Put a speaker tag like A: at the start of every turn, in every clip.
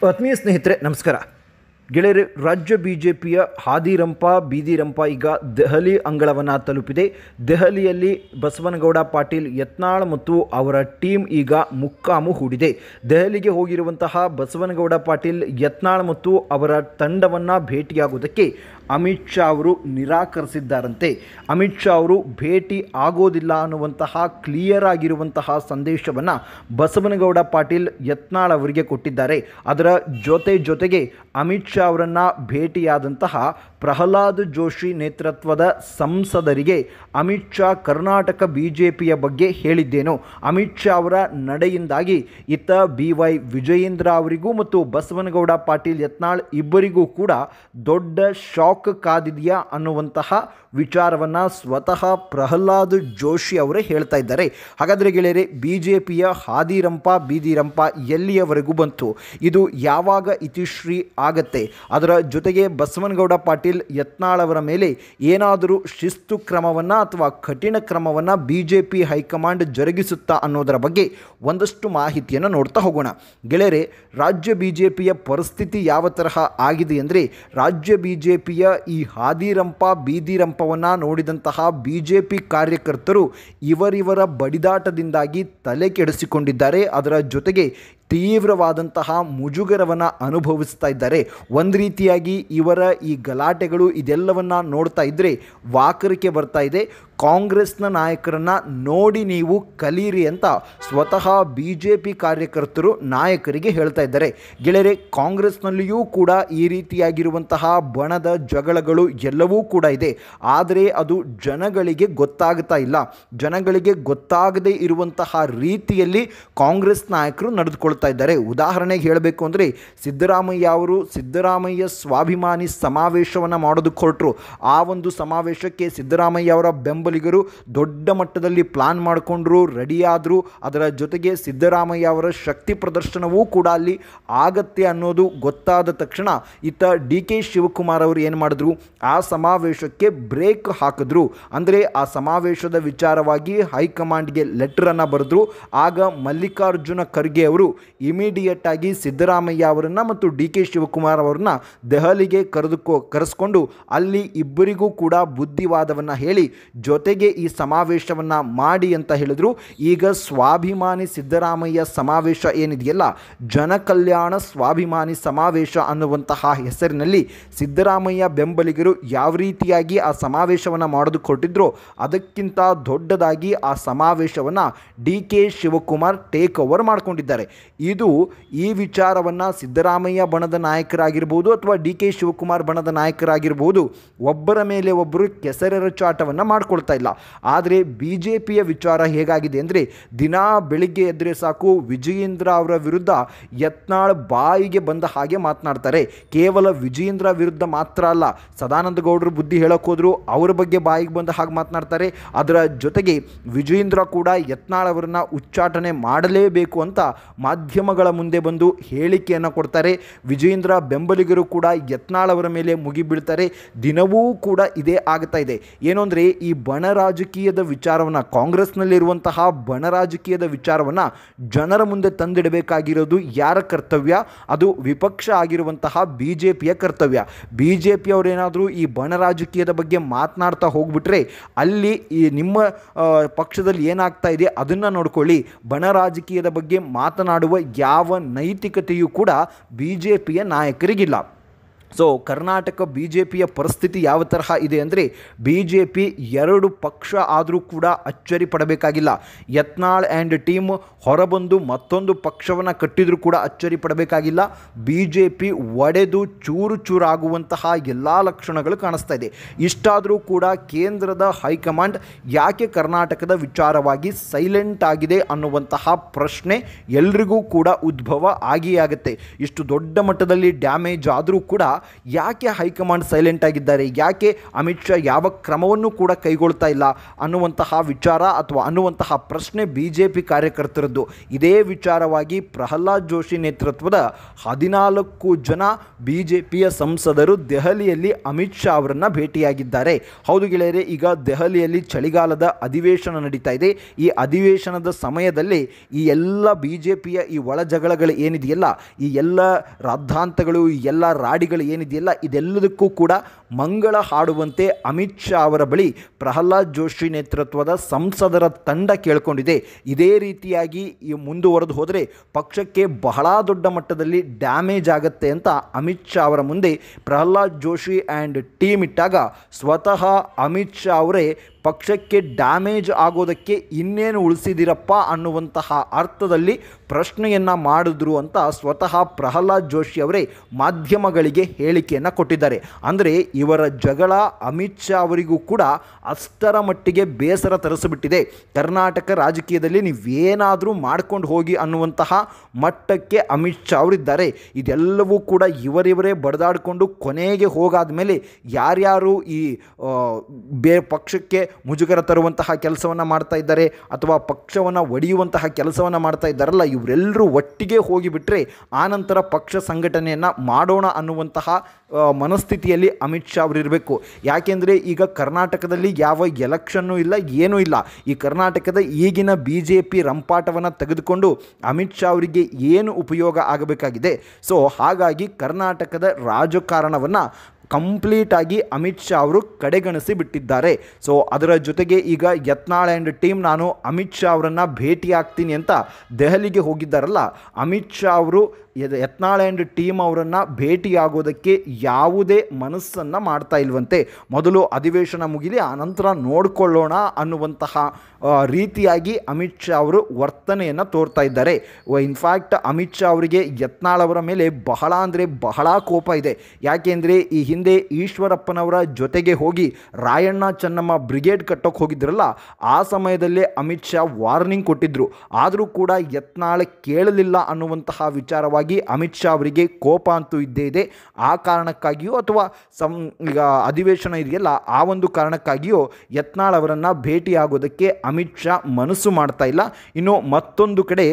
A: ಆತ್ಮೀಯ ಸ್ನೇಹಿತರೆ ನಮಸ್ಕಾರ. ಗೆಳೆಯರೆ, ರಾಜ್ಯ ಬಿಜೆಪಿಯ ಹಾದಿರಂಪ ಬೀದಿರಂಪ ಈಗ ದೆಹಲಿ ಅಂಗಳವನ್ನು ತಲುಪಿದೆ. ದೆಹಲಿಯಲ್ಲಿ ಬಸವನಗೌಡ ಪಾಟೀಲ್ ಯತ್ನಾಳ್ ಮತ್ತು ಅವರ ಟೀಮ್ ಈಗ ಮುಕ್ಕಾಮು ಹೂಡಿದೆ. ದೆಹಲಿಗೆ ಹೋಗಿರುವಂತಹ ಬಸವನಗೌಡ ಪಾಟೀಲ್ ಯತ್ನಾಳ್ ಮತ್ತು ಅವರ ತಂಡವನ್ನು ಭೇಟಿಯಾಗುವುದಕ್ಕೆ ಅಮಿತ್ ಶಾ ಅವರು ನಿರಾಕರಿಸಿದ್ದಾರಂತೆ. ಅಮಿತ್ ಶಾ ಅವರು ಭೇಟಿ ಆಗೋದಿಲ್ಲ ಅನ್ನುವಂತಹ ಕ್ಲಿಯರ್ ಆಗಿರುವಂತಹ ಸಂದೇಶವನ್ನು ಬಸವನಗೌಡ ಪಾಟೀಲ್ ಯತ್ನಾಳ್ ಅವರಿಗೆ ಕೊಟ್ಟಿದ್ದಾರೆ. ಅದರ ಜೊತೆಗೆ ಅಮಿತ್ ಶಾ ಅವರನ್ನು ಭೇಟಿಯಾದಂತಹ ಪ್ರಹ್ಲಾದ್ ಜೋಶಿ ನೇತೃತ್ವದ ಸಂಸದರಿಗೆ ಅಮಿತ್ ಶಾ ಕರ್ನಾಟಕ ಬಿಜೆಪಿಯ ಬಗ್ಗೆ ಹೇಳಿದ್ದೇನು, ಅಮಿತ್ ಶಾ ಅವರ ನಡೆಯಿಂದಾಗಿ ಇತ್ತ BY ವಿಜಯೇಂದ್ರ ಅವರಿಗೂ ಮತ್ತು ಬಸವನಗೌಡ ಪಾಟೀಲ್ ಯತ್ನಾಳ್ ಇಬ್ಬರಿಗೂ ಕೂಡ ದೊಡ್ಡ ಶಾಕ್ ಕಾದಿದೆಯಾ ಅನ್ನುವಂತಹ ವಿಚಾರವನ್ನು ಸ್ವತಃ ಪ್ರಹ್ಲಾದ್ ಜೋಶಿ ಅವರೇ ಹೇಳ್ತಾ ಇದ್ದಾರೆ. ಹಾಗಾದರೆ ಗೆಳೆಯರೆ, ಬಿಜೆಪಿಯ ಹಾದಿರಂಪ ಬೀದಿರಂಪ ಎಲ್ಲಿಯವರೆಗೂ ಬಂತು, ಇದು ಯಾವಾಗ ಇತಿಶ್ರೀ ಆಗತ್ತೆ, ಅದರ ಜೊತೆಗೆ ಬಸವನಗೌಡ ಪಾಟೀಲ್ ಯತ್ನಾಳ್ ಅವರ ಮೇಲೆ ಏನಾದರೂ ಶಿಸ್ತು ಕ್ರಮವನ್ನು ಅಥವಾ ಕಠಿಣ ಕ್ರಮವನ್ನು ಬಿಜೆಪಿ ಹೈಕಮಾಂಡ್ ಜರುಗಿಸುತ್ತಾ ಅನ್ನೋದರ ಬಗ್ಗೆ ಒಂದಷ್ಟು ಮಾಹಿತಿಯನ್ನು ನೋಡ್ತಾ ಹೋಗೋಣ. ಗೆಳೆಯರೆ, ರಾಜ್ಯ ಬಿಜೆಪಿಯ ಪರಿಸ್ಥಿತಿ ಯಾವ ತರಹ ಆಗಿದೆ ಅಂದರೆ, ರಾಜ್ಯ ಬಿಜೆಪಿಯ ಈ ಹಾದಿರಂಪ ಬೀದಿರಂಪವನ್ನು ನೋಡಿದಂತಹ ಬಿಜೆಪಿ ಕಾರ್ಯಕರ್ತರು ಇವರಿವರ ಬಡಿದಾಟದಿಂದಾಗಿ ತಲೆ ಕೆಡಿಸಿಕೊಂಡಿದ್ದಾರೆ. ಅದರ ಜೊತೆಗೆ ತೀವ್ರವಾದಂತಹ ಮುಜುಗರವನ್ನು ಅನುಭವಿಸ್ತಾ ಇದ್ದಾರೆ. ಒಂದು ರೀತಿಯಾಗಿ ಇವರ ಈ ಗಲಾಟೆಗಳು ಇದೆಲ್ಲವನ್ನು ನೋಡ್ತಾ ಇದ್ದರೆ ವಾಕರಿಕೆ ಬರ್ತಾ ಇದೆ. ಕಾಂಗ್ರೆಸ್ನ ನಾಯಕರನ್ನು ನೋಡಿ ನೀವು ಕಲೀರಿ ಅಂತ ಸ್ವತಃ ಬಿಜೆಪಿ ಕಾರ್ಯಕರ್ತರು ನಾಯಕರಿಗೆ ಹೇಳ್ತಾ ಇದ್ದಾರೆ. ಗೆಳೆಯರೆ, ಕಾಂಗ್ರೆಸ್ನಲ್ಲಿಯೂ ಕೂಡ ಈ ರೀತಿಯಾಗಿರುವಂತಹ ಬಣದ ಜಗಳಗಳು ಎಲ್ಲವೂ ಕೂಡ ಇದೆ. ಆದರೆ ಅದು ಜನಗಳಿಗೆ ಗೊತ್ತಾಗ್ತಾ ಇಲ್ಲ. ಜನಗಳಿಗೆ ಗೊತ್ತಾಗದೇ ಇರುವಂತಹ ರೀತಿಯಲ್ಲಿ ಕಾಂಗ್ರೆಸ್ ನಾಯಕರು ನಡೆದುಕೊಳ್ತಾ ಇದ್ದಾರೆ. ಉದಾಹರಣೆಗೆ ಹೇಳಬೇಕು ಅಂದರೆ, ಸಿದ್ದರಾಮಯ್ಯ ಸ್ವಾಭಿಮಾನಿ ಸಮಾವೇಶವನ್ನು ಮಾಡೋದಕ್ಕೆ ಹೊರಟರು. ಆ ಒಂದು ಸಮಾವೇಶಕ್ಕೆ ಸಿದ್ದರಾಮಯ್ಯ ಅವರ ಬೆಂಬಲಿಗರು ದೊಡ್ಡ ಮಟ್ಟದಲ್ಲಿ ಪ್ಲಾನ್ ಮಾಡಿಕೊಂಡ್ರು, ರೆಡಿಯಾದರು. ಅದರ ಜೊತೆಗೆ ಸಿದ್ದರಾಮಯ್ಯ ಅವರ ಶಕ್ತಿ ಪ್ರದರ್ಶನವೂ ಕೂಡ ಅಲ್ಲಿ ಆಗತ್ತೆ ಅನ್ನೋದು ಗೊತ್ತಾದ ತಕ್ಷಣ ಇತ್ತ DK ಶಿವಕುಮಾರ್ ಅವರು ಏನು ಮಾಡಿದ್ರು, ಆ ಸಮಾವೇಶಕ್ಕೆ ಬ್ರೇಕ್ ಹಾಕಿದ್ರು. ಅಂದರೆ ಆ ಸಮಾವೇಶದ ವಿಚಾರವಾಗಿ ಹೈಕಮಾಂಡ್ಗೆ ಲೆಟರನ್ನು ಬರೆದ್ರು. ಆಗ ಮಲ್ಲಿಕಾರ್ಜುನ ಖರ್ಗೆ ಅವರು ಇಮಿಡಿಯೇಟ್ ಆಗಿ ಸಿದ್ದರಾಮಯ್ಯ ಅವರನ್ನು ಮತ್ತು DK ಶಿವಕುಮಾರ್ ಅವರನ್ನ ದೆಹಲಿಗೆ ಕರೆಸ್ಕೊಂಡು ಅಲ್ಲಿ ಇಬ್ಬರಿಗೂ ಕೂಡ ಬುದ್ಧಿವಾದವನ್ನು ಹೇಳಿ ಜೊತೆಗೆ ಈ ಸಮಾವೇಶವನ್ನು ಮಾಡಿ ಅಂತ ಹೇಳಿದ್ರು. ಈಗ ಸ್ವಾಭಿಮಾನಿ ಸಿದ್ದರಾಮಯ್ಯ ಸಮಾವೇಶ ಏನಿದೆಯಲ್ಲ, ಜನಕಲ್ಯಾಣ ಸ್ವಾಭಿಮಾನಿ ಸಮಾವೇಶ ಅನ್ನುವಂತಹ ಹೆಸರಿನಲ್ಲಿ ಸಿದ್ದರಾಮಯ್ಯ ಬೆಂಬಲಿಗರು ಯಾವ ರೀತಿಯಾಗಿ ಆ ಸಮಾವೇಶವನ್ನು ಮಾಡೋದಕ್ಕೆ ಹೊರಟಿದ್ರು, ಅದಕ್ಕಿಂತ ದೊಡ್ಡದಾಗಿ ಆ ಸಮಾವೇಶವನ್ನು DK ಶಿವಕುಮಾರ್ ಟೇಕ್ ಓವರ್ ಮಾಡಿಕೊಂಡಿದ್ದಾರೆ. ಈ ವಿಚಾರವನ್ನು ಸಿದ್ದರಾಮಯ್ಯ ಬಣದ ನಾಯಕರಾಗಿರ್ಬೋದು ಅಥವಾ DK ಶಿವಕುಮಾರ್ ಬಣದ ನಾಯಕರಾಗಿರ್ಬೋದು ಒಬ್ಬರ ಮೇಲೆ ಒಬ್ಬರು ಕೆಸರೆರಚಾಟವನ್ನು ಮಾಡ್ಕೊಳ್ತಾ ಇಲ್ಲ. ಆದರೆ ಬಿಜೆಪಿಯ ವಿಚಾರ ಹೇಗಾಗಿದೆ ಅಂದರೆ, ದಿನಾ ಬೆಳಿಗ್ಗೆ ಎದ್ದರೆ ಸಾಕು ವಿಜಯೇಂದ್ರ ಅವರ ವಿರುದ್ಧ ಯತ್ನಾಳ್ ಬಾಯಿಗೆ ಬಂದ ಹಾಗೆ ಮಾತನಾಡ್ತಾರೆ. ಕೇವಲ ವಿಜಯೇಂದ್ರ ವಿರುದ್ಧ ಮಾತ್ರ ಅಲ್ಲ, ಸದಾನಂದ ಗೌಡರು ಬುದ್ಧಿ ಹೇಳಕ್ಕೆ ಹೋದ್ರು ಅವರ ಬಗ್ಗೆ ಬಾಯಿಗೆ ಬಂದ ಹಾಗೆ ಮಾತನಾಡ್ತಾರೆ. ಅದರ ಜೊತೆಗೆ ವಿಜಯೇಂದ್ರ ಕೂಡ ಯತ್ನಾಳ್ ಅವರನ್ನು ಉಚ್ಚಾಟನೆ ಮಾಡಲೇಬೇಕು ಅಂತ ಮಾಧ್ಯಮಗಳ ಮುಂದೆ ಬಂದು ಹೇಳಿಕೆಯನ್ನು ಕೊಡ್ತಾರೆ. ವಿಜಯೇಂದ್ರ ಬೆಂಬಲಿಗರು ಕೂಡ ಯತ್ನಾಳ್ ಅವರ ಮೇಲೆ ಮುಗಿಬೀಳ್ತಾರೆ. ದಿನವೂ ಕೂಡ ಇದೇ ಆಗ್ತಾ ಇದೆ. ಏನು ಅಂದರೆ, ಈ ಬಣ ರಾಜಕೀಯದ ವಿಚಾರವನ್ನು, ಕಾಂಗ್ರೆಸ್ನಲ್ಲಿರುವಂತಹ ಬಣ ರಾಜಕೀಯದ ವಿಚಾರವನ್ನು ಜನರ ಮುಂದೆ ತಂದಿಡಬೇಕಾಗಿರೋದು ಯಾರ ಕರ್ತವ್ಯ? ಅದು ವಿಪಕ್ಷ ಆಗಿರುವಂತಹ ಬಿಜೆಪಿಯ ಕರ್ತವ್ಯ. ಬಿಜೆಪಿ ಅವರೇನಾದರೂ ಈ ಬಣ ರಾಜಕೀಯದ ಬಗ್ಗೆ ಮಾತನಾಡ್ತಾ ಹೋಗ್ಬಿಟ್ರೆ ಅಲ್ಲಿ ಈ ನಿಮ್ಮ ಪಕ್ಷದಲ್ಲಿ ಏನಾಗ್ತಾ ಇದೆ ಅದನ್ನು ನೋಡ್ಕೊಳ್ಳಿ. ಬಣ ರಾಜಕೀಯದ ಬಗ್ಗೆ ಮಾತನಾಡುವ ಯಾವ ನೈತಿಕತೆಯೂ ಕೂಡ ಬಿಜೆಪಿಯ ನಾಯಕರಿಗಿಲ್ಲ. ಸೊ ಕರ್ನಾಟಕ ಬಿಜೆಪಿಯ ಪರಿಸ್ಥಿತಿ ಯಾವ ತರಹ ಇದೆ ಅಂದರೆ, ಬಿಜೆಪಿ ಎರಡು ಪಕ್ಷ ಆದರೂ ಕೂಡ ಅಚ್ಚರಿ ಪಡಬೇಕಾಗಿಲ್ಲ. ಯತ್ನಾಳ್ ಆ್ಯಂಡ್ ಟೀಮ್ ಹೊರಬಂದು ಮತ್ತೊಂದು ಪಕ್ಷವನ್ನು ಕಟ್ಟಿದರೂ ಕೂಡ ಅಚ್ಚರಿ ಪಡಬೇಕಾಗಿಲ್ಲ. ಬಿಜೆಪಿ ಒಡೆದು ಚೂರು ಚೂರಾಗುವಂತಹ ಎಲ್ಲ ಲಕ್ಷಣಗಳು ಕಾಣಿಸ್ತಾ ಇದೆ. ಇಷ್ಟಾದರೂ ಕೂಡ ಕೇಂದ್ರದ ಹೈಕಮಾಂಡ್ ಯಾಕೆ ಕರ್ನಾಟಕದ ವಿಚಾರವಾಗಿ ಸೈಲೆಂಟ್ ಆಗಿದೆ ಅನ್ನುವಂತಹ ಪ್ರಶ್ನೆ ಎಲ್ರಿಗೂ ಕೂಡ ಉದ್ಭವ ಆಗಿಯೇ ಆಗುತ್ತೆ. ಇಷ್ಟು ದೊಡ್ಡ ಮಟ್ಟದಲ್ಲಿ ಡ್ಯಾಮೇಜ್ ಆದರೂ ಕೂಡ ಯಾಕೆ ಹೈಕಮಾಂಡ್ ಸೈಲೆಂಟ್ ಆಗಿದ್ದಾರೆ, ಯಾಕೆ ಅಮಿತ್ ಶಾ ಯಾವ ಕ್ರಮವನ್ನು ಕೂಡ ಕೈಗೊಳ್ತಾ ಇಲ್ಲ ಅನ್ನುವಂತಹ ವಿಚಾರ ಅಥವಾ ಅನ್ನುವಂತಹ ಪ್ರಶ್ನೆ BJP ಕಾರ್ಯಕರ್ತರದ್ದು. ಇದೇ ವಿಚಾರವಾಗಿ ಪ್ರಹ್ಲಾದ್ ಜೋಶಿ ನೇತೃತ್ವದ 14 ಜನ BJPಯ ಸಂಸದರು ದೆಹಲಿಯಲ್ಲಿ ಅಮಿತ್ ಶಾ ಅವರನ್ನು ಭೇಟಿಯಾಗಿದ್ದಾರೆ. ಹೌದು ಗೆಳೆಯರೆ, ಈಗ ದೆಹಲಿಯಲ್ಲಿ ಚಳಿಗಾಲದ ಅಧಿವೇಶನ ನಡೀತಾ ಇದೆ. ಈ ಅಧಿವೇಶನದ ಸಮಯದಲ್ಲಿ ಈ ಎಲ್ಲ BJPಯ ಈ ಒಳ ಜಗಳಗಳು ಏನಿದೆಯಲ್ಲ, ಈ ಎಲ್ಲ ರಾದ್ಧಾಂತಗಳು, ಈ ಎಲ್ಲ ರಾಡಿಗಳು ಏನಿದೆಯಲ್ಲ, ಇದೆಲ್ಲದಕ್ಕೂ ಕೂಡ ಮಂಗಳ ಹಾಡುವಂತೆ ಅಮಿತ್ ಶಾ ಅವರ ಬಳಿ ಪ್ರಹ್ಲಾದ್ ಜೋಶಿ ನೇತೃತ್ವದ ಸಂಸದರ ತಂಡ ಕೇಳಿಕೊಂಡಿದೆ. ಇದೇ ರೀತಿಯಾಗಿ ಮುಂದುವರೆದು ಹೋದರೆ ಪಕ್ಷಕ್ಕೆ ಬಹಳ ದೊಡ್ಡ ಮಟ್ಟದಲ್ಲಿ ಡ್ಯಾಮೇಜ್ ಆಗುತ್ತೆ ಅಂತ ಅಮಿತ್ ಶಾ ಅವರ ಮುಂದೆ ಪ್ರಹ್ಲಾದ್ ಜೋಶಿ ಆ್ಯಂಡ್ ಟೀಮ್ ಇಟ್ಟಾಗ ಸ್ವತಃ ಅಮಿತ್ ಶಾ ಅವರೇ ಪಕ್ಷಕ್ಕೆ ಡ್ಯಾಮೇಜ್ ಆಗೋದಕ್ಕೆ ಇನ್ನೇನು ಉಳಿಸಿದಿರಪ್ಪ ಅನ್ನುವಂತಹ ಅರ್ಥದಲ್ಲಿ ಪ್ರಶ್ನೆಯನ್ನು ಮಾಡಿದ್ರು ಅಂತ ಸ್ವತಃ ಪ್ರಹ್ಲಾದ್ ಜೋಶಿ ಅವರೇ ಮಾಧ್ಯಮಗಳಿಗೆ ಹೇಳಿಕೆಯನ್ನು ಕೊಟ್ಟಿದ್ದಾರೆ. ಅಂದರೆ ಇವರ ಜಗಳ ಅಮಿತ್ ಶಾ ಅವರಿಗೂ ಕೂಡ ಅಷ್ಟರ ಮಟ್ಟಿಗೆ ಬೇಸರ ತರಿಸಿಬಿಟ್ಟಿದೆ. ಕರ್ನಾಟಕ ರಾಜಕೀಯದಲ್ಲಿ ನೀವೇನಾದರೂ ಮಾಡ್ಕೊಂಡು ಹೋಗಿ ಅನ್ನುವಂತಹ ಮಟ್ಟಕ್ಕೆ ಅಮಿತ್ ಶಾ ಅವರಿದ್ದಾರೆ. ಇದೆಲ್ಲವೂ ಕೂಡ ಇವರಿವರೇ ಬಡಿದಾಡಿಕೊಂಡು ಕೊನೆಗೆ ಹೋಗಾದ ಮೇಲೆ ಯಾರ್ಯಾರು ಈ ಪಕ್ಷಕ್ಕೆ ಮುಜುಗರ ತರುವಂತಹ ಕೆಲಸವನ್ನು ಮಾಡ್ತಾ ಇದ್ದಾರೆ ಅಥವಾ ಪಕ್ಷವನ್ನು ಒಡೆಯುವಂತಹ ಕೆಲಸವನ್ನು ಮಾಡ್ತಾ ಇದ್ದಾರಲ್ಲ, ಇವರೆಲ್ಲರೂ ಒಟ್ಟಿಗೆ ಹೋಗಿಬಿಟ್ರೆ ಆನಂತರ ಪಕ್ಷ ಸಂಘಟನೆಯನ್ನು ಮಾಡೋಣ ಅನ್ನುವಂತಹ ಮನಸ್ಥಿತಿಯಲ್ಲಿ ಅಮಿತ್ ಶಾ ಅವರಿರಬೇಕು. ಯಾಕೆಂದರೆ ಈಗ ಕರ್ನಾಟಕದಲ್ಲಿ ಯಾವ ಎಲೆಕ್ಷನ್ನೂ ಇಲ್ಲ, ಏನೂ ಇಲ್ಲ. ಈ ಕರ್ನಾಟಕದ ಈಗಿನ BJP ರಂಪಾಟವನ್ನು ತೆಗೆದುಕೊಂಡು ಅಮಿತ್ ಶಾ ಅವರಿಗೆ ಏನು ಉಪಯೋಗ ಆಗಬೇಕಾಗಿದೆ? ಸೊ ಹಾಗಾಗಿ ಕರ್ನಾಟಕದ ರಾಜಕಾರಣವನ್ನು ಕಂಪ್ಲೀಟಾಗಿ ಅಮಿತ್ ಶಾ ಅವರು ಕಡೆಗಣಿಸಿ ಬಿಟ್ಟಿದ್ದಾರೆ. ಸೊ ಅದರ ಜೊತೆಗೆ ಈಗ ಯತ್ನಾಳ್ ಆ್ಯಂಡ್ ಟೀಮ್ ನಾನು ಅಮಿತ್ ಶಾ ಅವರನ್ನು ಭೇಟಿ ಆಗ್ತೀನಿ ಅಂತ ದೆಹಲಿಗೆ ಹೋಗಿದ್ದಾರಲ್ಲ, ಅಮಿತ್ ಶಾ ಅವರು ಯತ್ನಾಳ್ ಆ್ಯಂಡ್ ಟೀಮ್ ಅವರನ್ನು ಭೇಟಿಯಾಗೋದಕ್ಕೆ ಯಾವುದೇ ಮನಸ್ಸನ್ನು ಮಾಡ್ತಾ ಇಲ್ವಂತೆ. ಮೊದಲು ಅಧಿವೇಶನ ಮುಗಿಲಿ, ಆನಂತರ ನೋಡಿಕೊಳ್ಳೋಣ ಅನ್ನುವಂತಹ ರೀತಿಯಾಗಿ ಅಮಿತ್ ಶಾ ಅವರು ವರ್ತನೆಯನ್ನು ತೋರ್ತಾ ಇದ್ದಾರೆ. ಇನ್ಫ್ಯಾಕ್ಟ್ ಅಮಿತ್ ಶಾ ಅವರಿಗೆ ಯತ್ನಾಳ್ ಅವರ ಮೇಲೆ ಬಹಳ ಅಂದರೆ ಬಹಳ ಕೋಪ ಇದೆ. ಯಾಕೆಂದರೆ ಈ ಹಿಂದೆ ಈಶ್ವರಪ್ಪನವರ ಜೊತೆಗೆ ಹೋಗಿ ರಾಯಣ್ಣ ಚೆನ್ನಮ್ಮ ಬ್ರಿಗೇಡ್ ಕಟ್ಟೋಕೆ ಹೋಗಿದ್ರಲ್ಲ, ಆ ಸಮಯದಲ್ಲೇ ಅಮಿತ್ ಶಾ ವಾರ್ನಿಂಗ್ ಕೊಟ್ಟಿದ್ದರು. ಆದರೂ ಕೂಡ ಯತ್ನಾಳ್ ಕೇಳಲಿಲ್ಲ ಅನ್ನುವಂತಹ ವಿಚಾರವಾಗಿ ಅಮಿತ್ ಶಾ ಅವರಿಗೆ ಕೋಪ ಅಂತೂ ಇದ್ದೇ ಇದೆ. ಆ ಕಾರಣಕ್ಕಾಗಿಯೋ ಅಥವಾ ಈಗ ಅಧಿವೇಶನ ಇದೆಯಲ್ಲ, ಆ ಒಂದು ಕಾರಣಕ್ಕಾಗಿಯೋ ಯತ್ನಾಳ್ ಅವರನ್ನು ಭೇಟಿಯಾಗೋದಕ್ಕೆ ಅಮಿತ್ ಶಾ ಮನಸ್ಸು ಮಾಡ್ತಾ ಇಲ್ಲ. ಇನ್ನು ಮತ್ತೊಂದು ಕಡೆ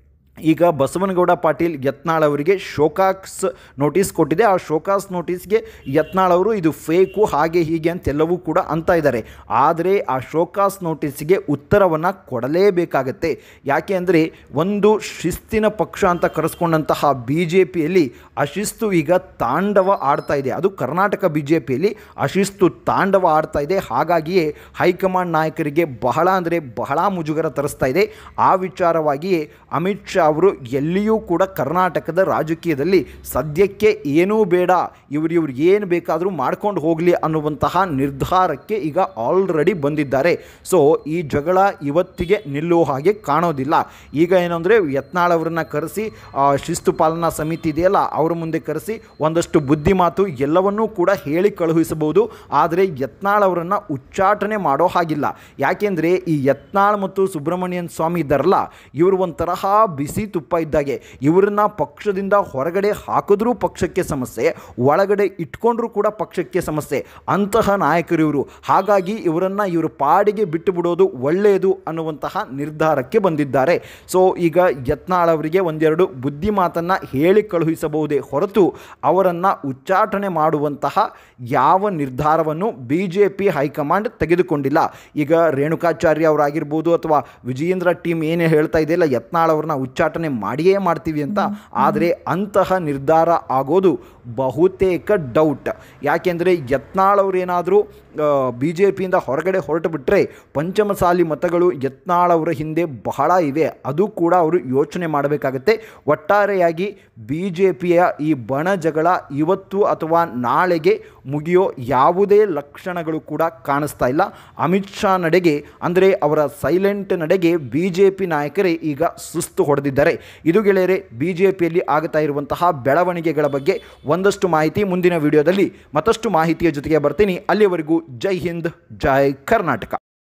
A: ಈಗ ಬಸವನಗೌಡ ಪಾಟೀಲ್ ಯತ್ನಾಳ್ ಅವರಿಗೆ ಶೋಕಾಸ್ ನೋಟಿಸ್ ಕೊಟ್ಟಿದೆ. ಆ ಶೋಕಾಸ್ ನೋಟಿಸ್ಗೆ ಯತ್ನಾಳ್ ಅವರು ಇದು ಫೇಕು, ಹಾಗೆ ಹೀಗೆ ಅಂತೆಲ್ಲವೂ ಕೂಡ ಅಂತ ಇದ್ದಾರೆ. ಆದರೆ ಆ ಶೋಕಾಸ್ ನೋಟಿಸ್ಗೆ ಉತ್ತರವನ್ನು ಕೊಡಲೇಬೇಕಾಗತ್ತೆ. ಯಾಕೆ ಅಂದರೆ ಒಂದು ಶಿಸ್ತಿನ ಪಕ್ಷ ಅಂತ ಕರೆಸ್ಕೊಂಡಂತಹ BJPಯಲ್ಲಿ ಅಶಿಸ್ತು ಈಗ ತಾಂಡವ ಆಡ್ತಾ ಇದೆ. ಅದು ಕರ್ನಾಟಕ BJPಯಲ್ಲಿ ಅಶಿಸ್ತು ತಾಂಡವ ಆಡ್ತಾ ಇದೆ. ಹಾಗಾಗಿಯೇ ಹೈಕಮಾಂಡ್ ನಾಯಕರಿಗೆ ಬಹಳ ಅಂದರೆ ಬಹಳ ಮುಜುಗರ ತರಿಸ್ತಾ ಇದೆ. ಆ ವಿಚಾರವಾಗಿಯೇ ಅಮಿತ್ ಶಾ ಅವರು ಎಲ್ಲಿಯೂ ಕೂಡ ಕರ್ನಾಟಕದ ರಾಜಕೀಯದಲ್ಲಿ ಸದ್ಯಕ್ಕೆ ಏನೂ ಬೇಡ, ಇವರು ಏನು ಬೇಕಾದರೂ ಮಾಡ್ಕೊಂಡು ಹೋಗಲಿ ಅನ್ನುವಂತಹ ನಿರ್ಧಾರಕ್ಕೆ ಈಗ ಆಲ್ರೆಡಿ ಬಂದಿದ್ದಾರೆ. ಸೊ ಈ ಜಗಳ ಇವತ್ತಿಗೆ ನಿಲ್ಲುವ ಹಾಗೆ ಕಾಣೋದಿಲ್ಲ. ಈಗ ಏನಂದರೆ ಯತ್ನಾಳ್ ಅವರನ್ನು ಕರೆಸಿ ಶಿಸ್ತು ಪಾಲನಾ ಸಮಿತಿ ಇದೆಯಲ್ಲ, ಅವರ ಮುಂದೆ ಕರೆಸಿ ಒಂದಷ್ಟು ಬುದ್ಧಿ ಮಾತು ಎಲ್ಲವನ್ನೂ ಕೂಡ ಹೇಳಿ ಕಳುಹಿಸಬಹುದು. ಆದರೆ ಯತ್ನಾಳ್ ಅವರನ್ನು ಉಚ್ಚಾಟನೆ ಮಾಡೋ ಹಾಗಿಲ್ಲ. ಯಾಕೆಂದರೆ ಈ ಯತ್ನಾಳ್ ಮತ್ತು ಸುಬ್ರಹ್ಮಣ್ಯನ್ ಸ್ವಾಮಿ ಇದ್ದಾರಲ್ಲ, ಇವರು ಒಂಥರ ಬಿಸಿ ತುಪ್ಪ ಇದ್ದಾಗೆ. ಇವರನ್ನ ಪಕ್ಷದಿಂದ ಹೊರಗಡೆ ಹಾಕಿದ್ರೂ ಪಕ್ಷಕ್ಕೆ ಸಮಸ್ಯೆ, ಒಳಗಡೆ ಇಟ್ಕೊಂಡ್ರೂ ಕೂಡ ಪಕ್ಷಕ್ಕೆ ಸಮಸ್ಯೆ. ಅಂತಹ ನಾಯಕರು ಇವರು. ಹಾಗಾಗಿ ಇವರನ್ನು ಇವರು ಪಾಡಿಗೆ ಬಿಟ್ಟು ಬಿಡೋದು ಒಳ್ಳೆಯದು ಅನ್ನುವಂತಹ ನಿರ್ಧಾರಕ್ಕೆ ಬಂದಿದ್ದಾರೆ. ಸೊ ಈಗ ಯತ್ನಾಳ್ ಅವರಿಗೆ ಒಂದೆರಡು ಬುದ್ಧಿ ಮಾತನ್ನು ಹೇಳಿ ಕಳುಹಿಸಬಹುದೇ ಹೊರತು ಅವರನ್ನು ಉಚ್ಚಾಟನೆ ಮಾಡುವಂತಹ ಯಾವ ನಿರ್ಧಾರವನ್ನು BJP ಹೈಕಮಾಂಡ್ ತೆಗೆದುಕೊಂಡಿಲ್ಲ. ಈಗ ರೇಣುಕಾಚಾರ್ಯ ಅವರಾಗಿರ್ಬೋದು ಅಥವಾ ವಿಜಯೇಂದ್ರ ಟೀಮ್ ಏನೇ ಹೇಳ್ತಾ ಇದೆಯಲ್ಲ, ಯತ್ನಾಳ್ ಅವ್ರನ್ನ ಉಚ್ಚಾಟನೆ ಮಾಡಿಯೇ ಮಾಡ್ತೀವಿ ಅಂತ, ಆದರೆ ಅಂತಹ ನಿರ್ಧಾರ ಆಗೋದು ಬಹುತೇಕ ಡೌಟ್. ಯಾಕೆಂದರೆ ಯತ್ನಾಳ್ ಅವರೇನಾದರೂ BJPಯಿಂದ ಹೊರಗಡೆ ಹೊರಟು ಬಿಟ್ಟರೆ ಪಂಚಮಸಾಲಿ ಮತಗಳು ಯತ್ನಾಳ್ ಅವರ ಹಿಂದೆ ಬಹಳ ಇವೆ. ಅದು ಕೂಡ ಅವರು ಯೋಚನೆ ಮಾಡಬೇಕಾಗತ್ತೆ. ಒಟ್ಟಾರೆಯಾಗಿ BJPಯ ಈ ಬಣ ಜಗಳ ಇವತ್ತು ಅಥವಾ ನಾಳೆಗೆ ಮುಗಿಯೋ ಯಾವುದೇ ಲಕ್ಷಣಗಳು ಕೂಡ ಕಾಣಿಸ್ತಾ ಇಲ್ಲ. ಅಮಿತ್ ಶಾ ನಡೆಗೆ ಅಂದರೆ ಅವರ ಸೈಲೆಂಟ್ ನಡೆಗೆ BJP ನಾಯಕರೇ ಈಗ ಸುಸ್ತು ಹೊಡೆದಿದ್ದಾರೆ. ಇದು ಗೆಳೆಯರೆ BJPಯಲ್ಲಿ ಆಗ್ತಾ ಇರುವಂತಹ ಬೆಳವಣಿಗೆಗಳ ಬಗ್ಗೆ ಒಂದಷ್ಟು ಮಾಹಿತಿ. ಮುಂದಿನ ವಿಡಿಯೋದಲ್ಲಿ ಮತ್ತಷ್ಟು ಮಾಹಿತಿಯ ಜೊತೆಗೆ ಬರ್ತೀನಿ. ಅಲ್ಲಿವರೆಗೂ ಜೈ ಹಿಂದ್, ಜೈ ಕರ್ನಾಟಕ.